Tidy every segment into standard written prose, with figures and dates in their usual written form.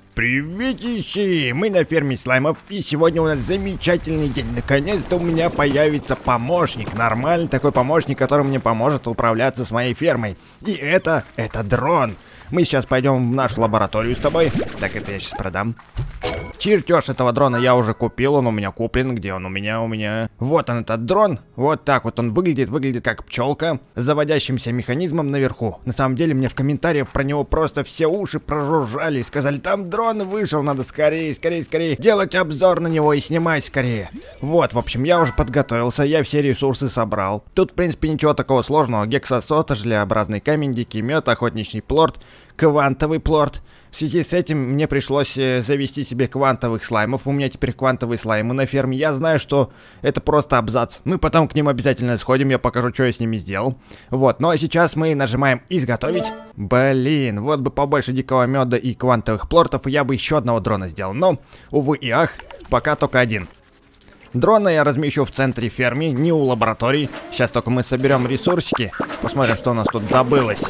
Приветищи! Мы на ферме слаймов, и сегодня у нас замечательный день. Наконец-то у меня появится помощник. Нормальный такой помощник, который мне поможет управляться с моей фермой. И это дрон. Мы сейчас пойдем в нашу лабораторию с тобой. Так, это я сейчас продам. Чертеж этого дрона я уже купил, он у меня куплен. Где он у меня? Вот он, этот дрон. Вот так вот он выглядит как пчелка с заводящимся механизмом наверху. На самом деле мне в комментариях про него просто все уши прожужжали и сказали: там дрон вышел, надо скорее делать обзор на него и снимать скорее. Вот, в общем, я уже подготовился, я все ресурсы собрал. Тут, в принципе, ничего такого сложного. Гексосота, желеобразный камень, дикий мед, охотничий плорт, квантовый плорт. В связи с этим мне пришлось завести себе квантовых слаймов. У меня теперь квантовые слаймы на ферме. Я знаю, что это просто абзац. Мы потом к ним обязательно сходим, я покажу, что я с ними сделал. Вот, ну а сейчас мы нажимаем «Изготовить». Блин, вот бы побольше дикого меда и квантовых плортов, и я бы еще одного дрона сделал. Но, увы и ах, пока только один. Дрона я размещу в центре фермы, не у лаборатории. Сейчас только мы соберем ресурсики. Посмотрим, что у нас тут добылось.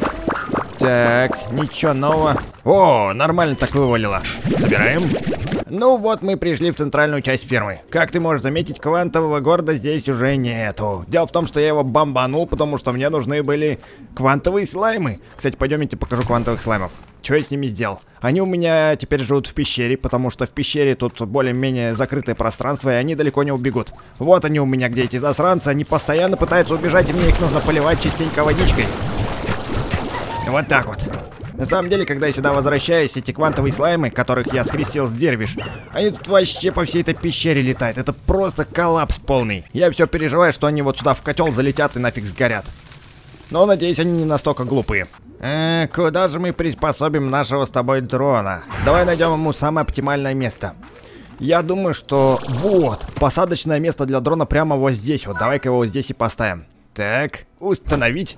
Так, ничего нового. О, нормально так вывалило. Собираем. Ну вот мы пришли в центральную часть фермы. Как ты можешь заметить, квантового города здесь уже нету. Дело в том, что я его бомбанул, потому что мне нужны были квантовые слаймы. Кстати, пойдемте покажу квантовых слаймов. Что я с ними сделал? Они у меня теперь живут в пещере, потому что в пещере тут более-менее закрытое пространство, и они далеко не убегут. Вот они у меня, где эти засранцы. Они постоянно пытаются убежать, и мне их нужно поливать частенько водичкой. Вот так вот. На самом деле, когда я сюда возвращаюсь, эти квантовые слаймы, которых я скрестил с дервиш, они тут вообще по всей этой пещере летают. Это просто коллапс полный. Я все переживаю, что они вот сюда в котел залетят и нафиг сгорят. Но надеюсь, они не настолько глупые. Куда же мы приспособим нашего с тобой дрона? Давай найдем ему самое оптимальное место. Я думаю, что вот, посадочное место для дрона прямо вот здесь. Вот давай-ка его вот здесь и поставим. Так, установить.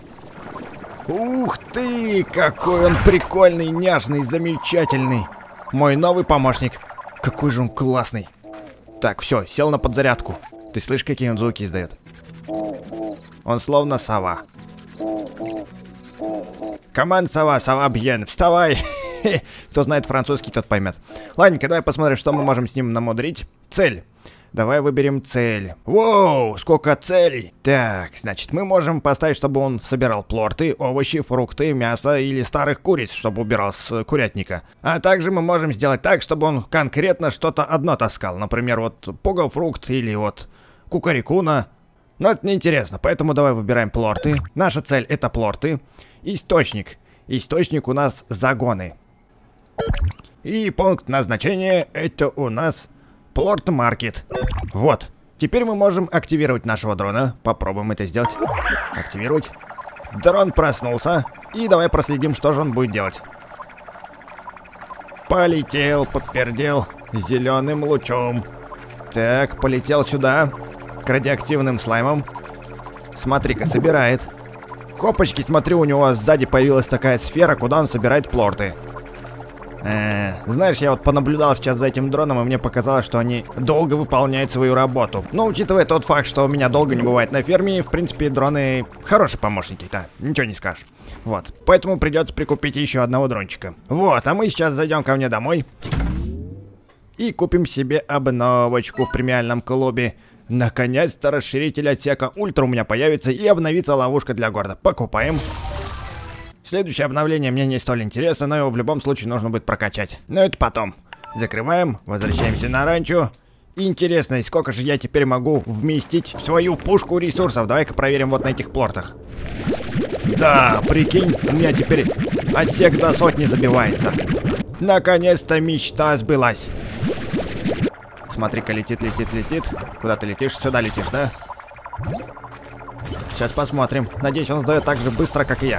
Ух ты, какой он прикольный, няшный, замечательный. Мой новый помощник. Какой же он классный. Так, все, сел на подзарядку. Ты слышишь, какие он звуки издает? Он словно сова. Команд сова, сова бьен, вставай. Кто знает французский, тот поймет. Ладненько, давай посмотрим, что мы можем с ним намудрить. Цель. Давай выберем цель. Воу, сколько целей. Так, значит, мы можем поставить, чтобы он собирал плорты, овощи, фрукты, мясо или старых куриц, чтобы убирал с курятника. А также мы можем сделать так, чтобы он конкретно что-то одно таскал. Например, вот пугалфрукт или вот кукарикуна. Но это неинтересно, поэтому давай выбираем плорты. Наша цель — это плорты. Источник. Источник у нас загоны. И пункт назначения — это у нас плорт-маркет. Вот. Теперь мы можем активировать нашего дрона. Попробуем это сделать. Активировать. Дрон проснулся. И давай проследим, что же он будет делать. Полетел, подпердел зеленым лучом. Так, полетел сюда. К радиоактивным слаймам. Смотри-ка, собирает. Хопочки, смотрю, у него сзади появилась такая сфера, куда он собирает плорты. Знаешь, я вот понаблюдал сейчас за этим дроном, и мне показалось, что они долго выполняют свою работу. Но учитывая тот факт, что у меня долго не бывает на ферме, в принципе, дроны хорошие помощники, да, ничего не скажешь. Вот, поэтому придется прикупить еще одного дрончика. Вот, а мы сейчас зайдем ко мне домой и купим себе обновочку в премиальном клубе. Наконец-то расширитель отсека ультра у меня появится, и обновится ловушка для города. Покупаем. Следующее обновление мне не столь интересно, но его в любом случае нужно будет прокачать. Но это потом. Закрываем, возвращаемся на ранчо. Интересно, и сколько же я теперь могу вместить в свою пушку ресурсов? Давай-ка проверим вот на этих плортах. Да, прикинь, у меня теперь отсек до 100 забивается. Наконец-то мечта сбылась. Смотри-ка, летит. Куда ты летишь? Сюда летишь, да? Сейчас посмотрим. Надеюсь, он сдает так же быстро, как и я.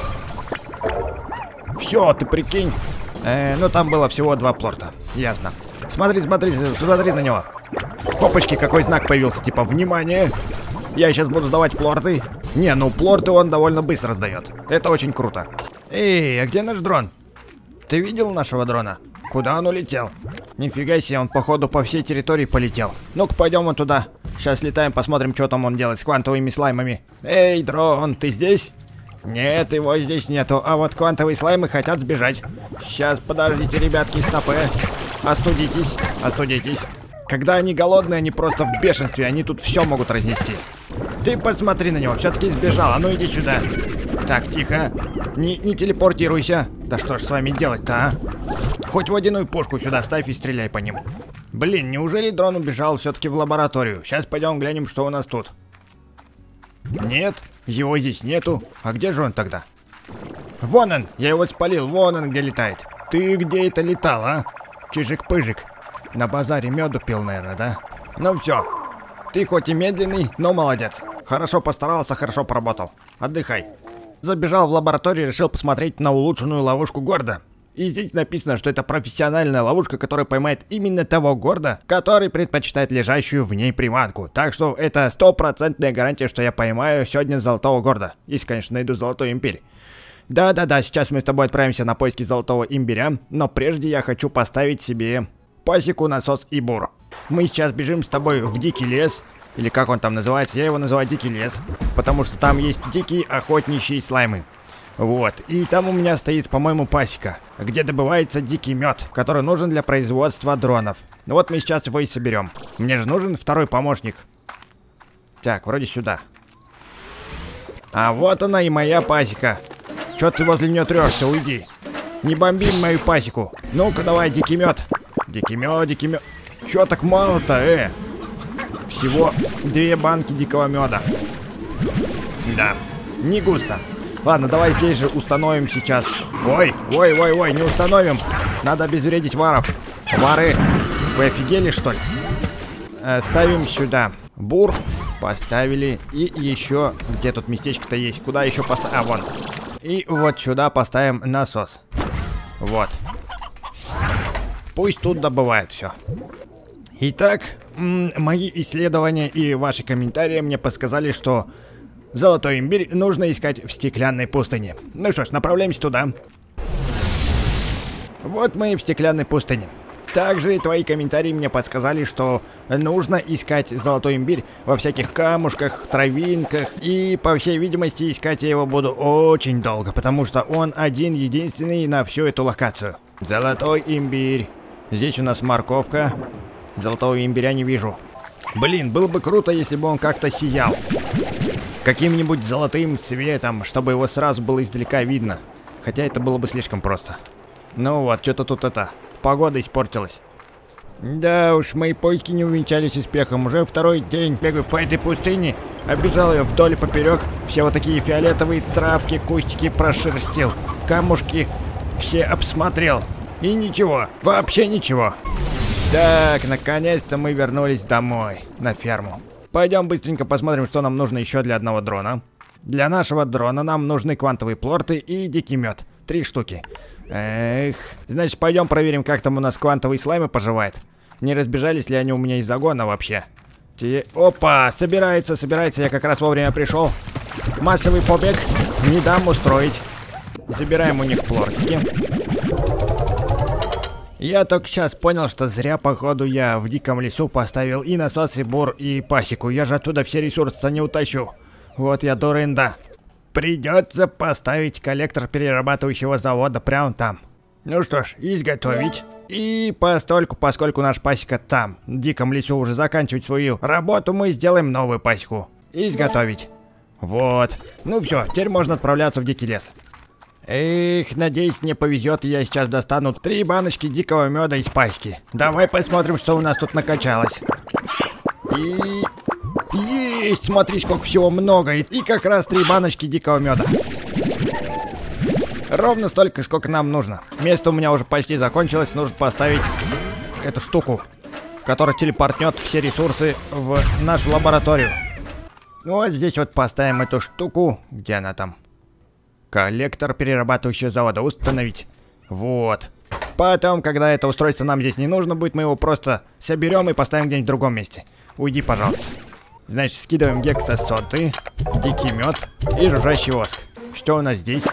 Все, ты прикинь. Ну там было всего 2 плорта. Ясно. Смотри на него. Хопочки, какой знак появился, типа внимание. Я сейчас буду сдавать плорты. Не, ну плорты он довольно быстро сдает. Это очень круто. Эй, а где наш дрон? Ты видел нашего дрона? Куда он улетел? Нифига себе, он походу по всей территории полетел. Ну-ка, пойдем вон туда. Сейчас летаем, посмотрим, что там он делает с квантовыми слаймами. Эй, дрон, ты здесь? Нет, его здесь нету, а вот квантовые слаймы хотят сбежать. Сейчас, подождите, ребятки, стопы. Остудитесь, остудитесь. Когда они голодные, они просто в бешенстве, они тут все могут разнести. Ты посмотри на него, все-таки сбежал, а ну иди сюда. Так, тихо. Не телепортируйся. Да что ж с вами делать-то, а? Хоть водяную пушку сюда ставь и стреляй по ним. Блин, неужели дрон убежал все-таки в лабораторию? Сейчас пойдем глянем, что у нас тут. Нет, его здесь нету. А где же он тогда? Вон он, я его спалил, вон он где летает. Ты где это летал, а? Чижик-пыжик. На базаре меду пил, наверное, да? Ну все. Ты хоть и медленный, но молодец. Хорошо постарался, хорошо поработал. Отдыхай. Забежал в лабораторию и решил посмотреть на улучшенную ловушку Горда. И здесь написано, что это профессиональная ловушка, которая поймает именно того Горда, который предпочитает лежащую в ней приманку. Так что это стопроцентная гарантия, что я поймаю сегодня золотого Горда. Если, конечно, найду золотой имбирь. Да-да-да, сейчас мы с тобой отправимся на поиски золотого имбиря, но прежде я хочу поставить себе пасеку, насос и бур. Мы сейчас бежим с тобой в дикий лес, или как он там называется, я его называю дикий лес, потому что там есть дикие охотничьи слаймы. Вот, и там у меня стоит, по-моему, пасека, где добывается дикий мед, который нужен для производства дронов. Ну вот мы сейчас его и соберем. Мне же нужен второй помощник. Так, вроде сюда. А вот она и моя пасека. Чё ты возле нее трешься, уйди. Не бомби мою пасеку. Ну-ка давай, дикий мед. Дикий мед, дикий мед. Чё так мало-то, Всего 2 банки дикого меда. Да, не густо. Ладно, давай здесь же установим сейчас. Ой, не установим. Надо обезвредить варов. Вары, вы офигели, что ли? Ставим сюда бур. Поставили. И еще, где тут местечко-то есть? Куда еще поставим? А, вон. И вот сюда поставим насос. Вот. Пусть тут добывает все. Итак, мои исследования и ваши комментарии мне подсказали, что золотой имбирь нужно искать в стеклянной пустыне. Ну что ж, направляемся туда. Вот мы и в стеклянной пустыне. Также твои комментарии мне подсказали, что нужно искать золотой имбирь во всяких камушках, травинках. И, по всей видимости, искать я его буду очень долго, потому что он один-единственный на всю эту локацию. Золотой имбирь. Здесь у нас морковка. Золотого имбиря не вижу. Блин, было бы круто, если бы он как-то сиял. Каким-нибудь золотым цветом, чтобы его сразу было издалека видно. Хотя это было бы слишком просто. Ну вот, что-то тут погода испортилась. Да уж, мои поиски не увенчались успехом. Уже второй день бегаю по этой пустыне. Оббежал ее вдоль и поперек. Все вот такие фиолетовые травки, кустики прошерстил. Камушки все обсмотрел. И ничего, вообще ничего. Так, наконец-то мы вернулись домой, на ферму. Пойдем быстренько посмотрим, что нам нужно еще для одного дрона. Для нашего дрона нам нужны квантовые плорты и дикий мед. 3 штуки. Эх, значит, пойдем проверим, как там у нас квантовые слаймы поживают. Не разбежались ли они у меня из загона вообще? Опа, собирается, я как раз вовремя пришел. Массовый побег, не дам устроить. Забираем у них плортики. Я только сейчас понял, что зря, походу, я в диком лесу поставил и насос, и бур, и пасеку. Я же оттуда все ресурсы не утащу. Вот я дурында. Придется поставить коллектор перерабатывающего завода прямо там. Ну что ж, изготовить. И поскольку наша пасека там, в диком лесу, уже заканчивать свою работу, мы сделаем новую пасеку. Изготовить. Вот. Ну все, теперь можно отправляться в дикий лес. Эх, надеюсь, мне повезет, и я сейчас достану 3 баночки дикого меда из пасеки. Давай посмотрим, что у нас тут накачалось. И... Есть, смотри, сколько всего много. И как раз 3 баночки дикого меда. Ровно столько, сколько нам нужно. Место у меня уже почти закончилось. Нужно поставить эту штуку, которая телепортнет все ресурсы в нашу лабораторию. Вот здесь вот поставим эту штуку. Где она там? Коллектор перерабатывающего завода установить. Вот. Потом, когда это устройство нам здесь не нужно будет, мы его просто соберем и поставим где-нибудь в другом месте. Уйди, пожалуйста. Значит, скидываем гексосоты, дикий мед и жужжащий воск. Что у нас здесь?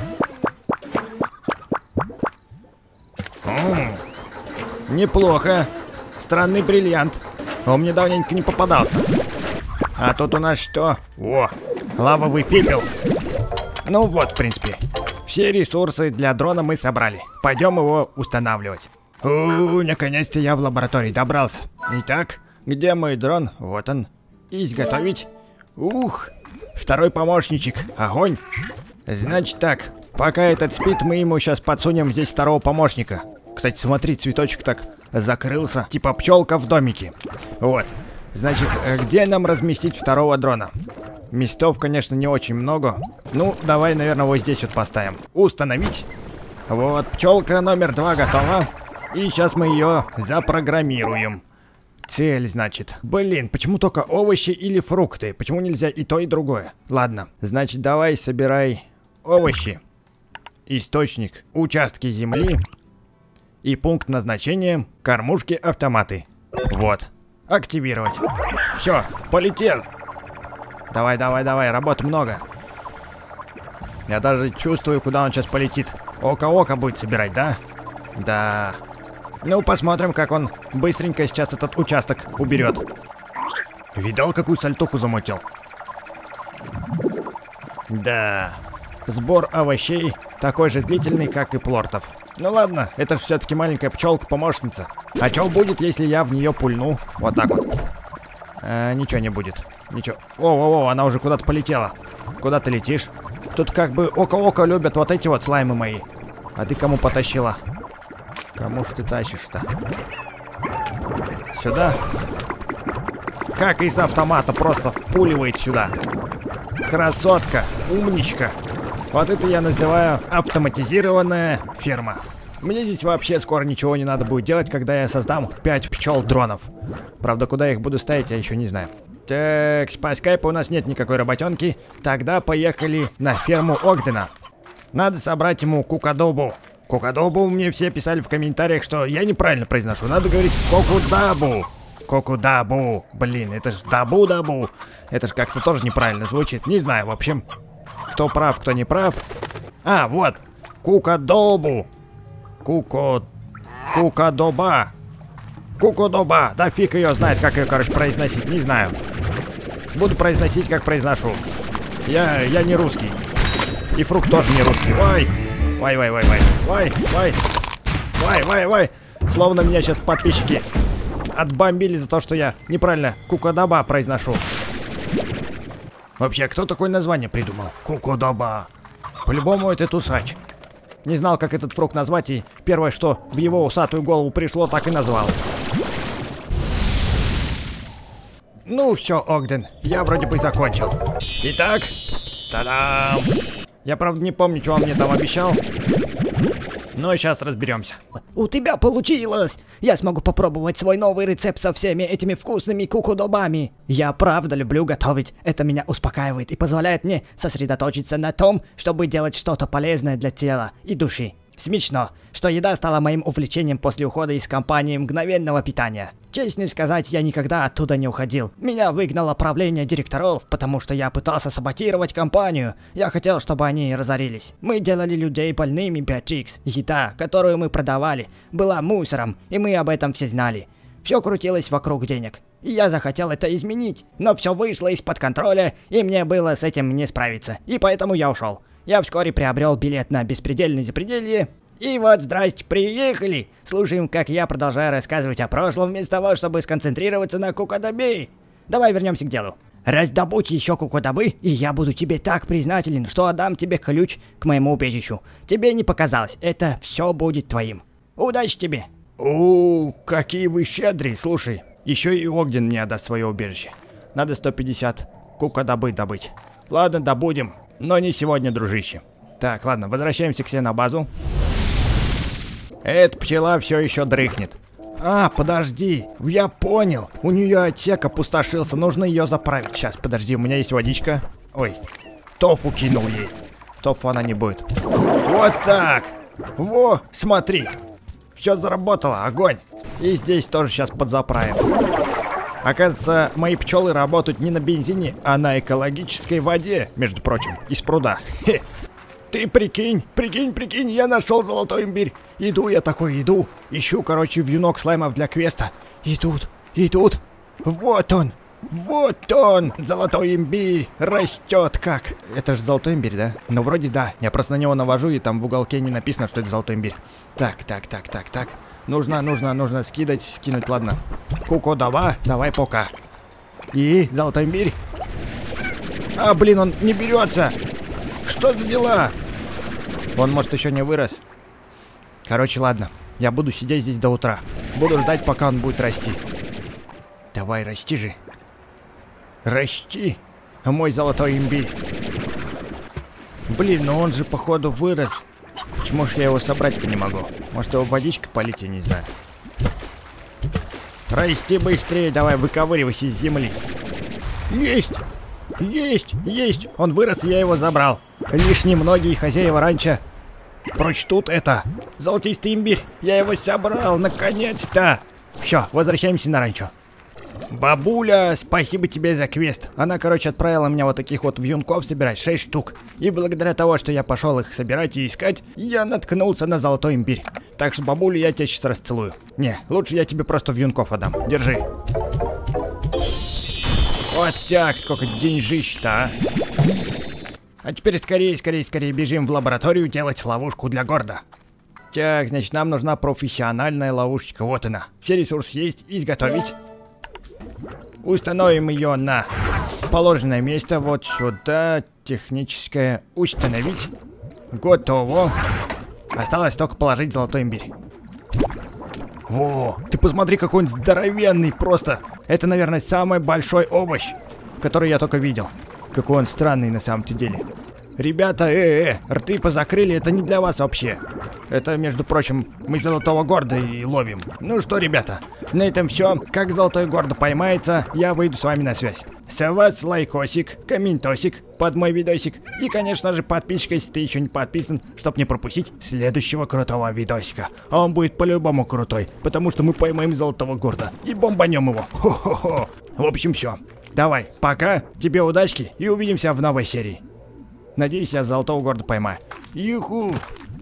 Неплохо. Странный бриллиант. Он мне давненько не попадался. А тут у нас что? О, лавовый пепел. Ну вот, в принципе, все ресурсы для дрона мы собрали. Пойдем его устанавливать. Наконец-то я в лаборатории добрался. Итак, где мой дрон? Вот он. Изготовить. Ух, второй помощничек. Огонь. Значит так, пока этот спит, мы ему сейчас подсунем здесь второго помощника. Кстати, смотри, цветочек так закрылся. Типа пчелка в домике. Вот. Значит, где нам разместить второго дрона? Местов, конечно, не очень много. Ну, давай, наверное, вот здесь вот поставим. Установить. Вот, пчелка номер 2 готова. И сейчас мы ее запрограммируем. Цель, значит. Блин, почему только овощи или фрукты? Почему нельзя и то, и другое? Ладно, значит, давай собирай овощи. Источник, участки земли. И пункт назначения кормушки-автоматы. Вот. Активировать. Все, полетел. Давай, давай, давай, работы много. Я даже чувствую, куда он сейчас полетит. Око-око будет собирать, да? Да. Ну, посмотрим, как он быстренько сейчас этот участок уберет. Видал, какую сальтуху замутил? Да. Сбор овощей такой же длительный, как и плортов. Ну ладно, это же все-таки маленькая пчелка-помощница. А что будет, если я в нее пульну? Вот так вот. Ничего не будет. Ничего. О, она уже куда-то полетела. Куда ты летишь? Тут как бы око-око любят вот эти вот слаймы мои. А ты кому потащила? Кому ж ты тащишь-то? Сюда? Как из автомата просто впуливает сюда. Красотка, умничка. Вот это я называю автоматизированная ферма. Мне здесь вообще скоро ничего не надо будет делать, когда я создам 5 пчел-дронов. Правда, куда я их буду ставить, я еще не знаю. Так, по скайпу у нас нет никакой работенки. Тогда поехали на ферму Огдена. Надо собрать ему кукадобу. Кукадобу мне все писали в комментариях, что я неправильно произношу. Надо говорить кокудабу. Кокудабу. Блин, это ж дабу-дабу. Это ж как-то тоже неправильно звучит. Не знаю, в общем, кто прав, кто не прав. А, вот. Кукадобу. Кукадоба. Кукадоба. Да фиг ее знает, как ее, короче, произносить. Не знаю. Буду произносить, как произношу. Я не русский. И фрукт тоже не русский. Ой. Вай. Словно меня сейчас подписчики отбомбили за то, что я неправильно кукадоба произношу. Вообще, кто такое название придумал? Кукадоба. По-любому это Тусач. Не знал, как этот фрукт назвать, и первое, что в его усатую голову пришло, так и назвал. Ну все, Огден, я вроде бы закончил. Итак, та-дам! Я, правда, не помню, что он мне там обещал. Но сейчас разберемся. У тебя получилось! Я смогу попробовать свой новый рецепт со всеми этими вкусными кукудобами. Я правда люблю готовить. Это меня успокаивает и позволяет мне сосредоточиться на том, чтобы делать что-то полезное для тела и души. Смешно, что еда стала моим увлечением после ухода из компании мгновенного питания. Честно сказать, я никогда оттуда не уходил. Меня выгнало правление директоров, потому что я пытался саботировать компанию. Я хотел, чтобы они разорились. Мы делали людей больными, 5X. Еда, которую мы продавали, была мусором, и мы об этом все знали. Все крутилось вокруг денег. И я захотел это изменить, но все вышло из-под контроля, и мне было с этим не справиться. И поэтому я ушел. Я вскоре приобрел билет на беспредельное запределье. И вот, здрасте, приехали! Слушаем, как я продолжаю рассказывать о прошлом, вместо того, чтобы сконцентрироваться на кукадобе. Давай вернемся к делу. Раздобудь еще кукадобы, и я буду тебе так признателен, что отдам тебе ключ к моему убежищу. Тебе не показалось, это все будет твоим. Удачи тебе! О, какие вы щедрые, слушай. Еще и Огден мне отдаст свое убежище. Надо 150 кукадобы добыть. Ладно, добудем. Но не сегодня, дружище. Так, ладно, возвращаемся к себе на базу. Эта пчела все еще дрыхнет. А, подожди, я понял. У нее отсек опустошился, нужно ее заправить. Сейчас, подожди, у меня есть водичка. Ой, тофу кинул ей. Тофу она не будет. Вот так. Во, смотри. Все заработало, огонь. И здесь тоже сейчас подзаправим. Оказывается, мои пчелы работают не на бензине, а на экологической воде, между прочим, из пруда. Хе. Ты прикинь, я нашел золотой имбирь. Иду я такой, ищу, короче, вьюнок слаймов для квеста. И тут, вот он, Вот он, золотой имбирь, растет как. Это же золотой имбирь, да? Ну, вроде да. Я просто на него навожу, и там в уголке не написано, что это золотой имбирь. Так. Нужно скинуть, ладно. Кукудоба, давай пока. И золотой имбирь. А, блин, он не берется. Что за дела? Он, может, еще не вырос. Короче, ладно. Я буду сидеть здесь до утра. Буду ждать, пока он будет расти. Давай, расти же. Расти, мой золотой имбирь. Блин, ну он же, походу, вырос. Почему же я его собрать-то не могу? Может, его водичкой полить, я не знаю. Расти быстрее, давай, выковыривайся из земли. Есть! Есть! Он вырос, и я его забрал. Лишь немногие хозяева раньше прочтут это. Золотистый имбирь, я его собрал, наконец-то. Все, возвращаемся на ранчо. Бабуля, спасибо тебе за квест. Она, короче, отправила меня вот таких вот вьюнков собирать, 6 штук. И благодаря того, что я пошел их собирать и искать, я наткнулся на золотой имбирь. Так что, бабуля, я тебя сейчас расцелую. Не, лучше я тебе просто вьюнков отдам. Держи. Вот так, сколько деньжищ-то, а. А теперь скорее бежим в лабораторию делать ловушку для Горда. Так, значит, нам нужна профессиональная ловушечка. Вот она. Все ресурсы есть. Изготовить. Установим ее на положенное место. Вот сюда. Техническое. Установить. Готово. Осталось только положить золотой имбирь. Во, ты посмотри, какой он здоровенный просто. Это, наверное, самый большой овощ, который я только видел. Какой он странный на самом-то деле. Ребята, рты позакрыли, это не для вас вообще. Это, между прочим, мы золотого горда и ловим. Ну что, ребята, на этом все. Как золотой гордо поймается, я выйду с вами на связь. С вас лайкосик, комментосик под мой видосик. И, конечно же, подписчик, если ты еще не подписан, чтобы не пропустить следующего крутого видосика. А он будет по-любому крутой, потому что мы поймаем золотого горда и бомбанем его. Хо-хо-хо. В общем, все. Давай, пока, тебе удачки и увидимся в новой серии. Надеюсь, я золотого горда поймаю. Юху!